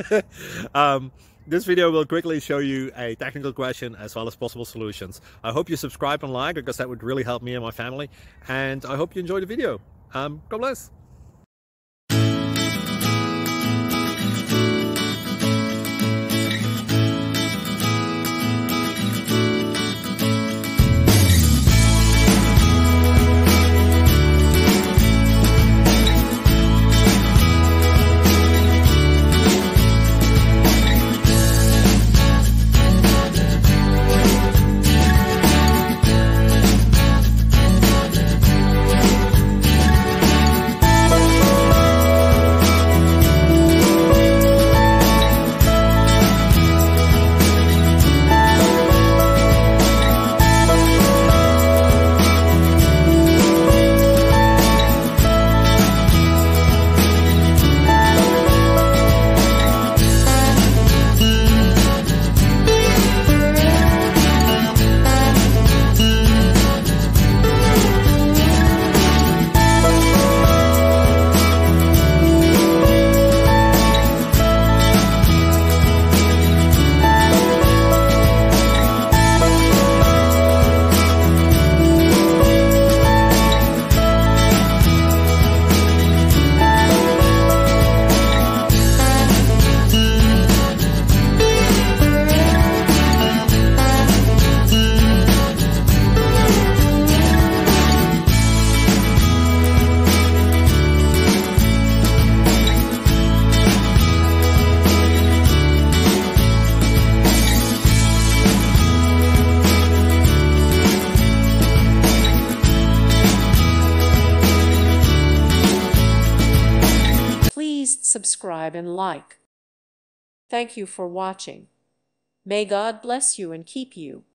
This video will quickly show you a technical question as well as possible solutions. I hope you subscribe and like, because that would really help me and my family. And I hope you enjoy the video. God bless. Please subscribe and like. Thank you for watching. May God bless you and keep you.